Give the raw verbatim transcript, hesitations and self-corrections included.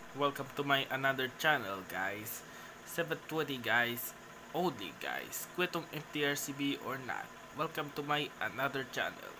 Welcome to my another channel, guys. seven twenty, guys. Only, guys. Kwetong M T R C B or not. Welcome to my another channel.